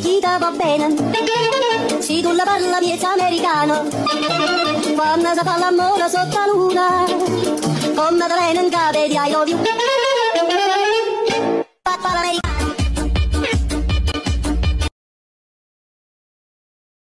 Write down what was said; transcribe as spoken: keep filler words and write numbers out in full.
figliita va bene, se tu la parla miezza americano, quando si fa l'amore sotto la luna, come te viene in capo di I love you.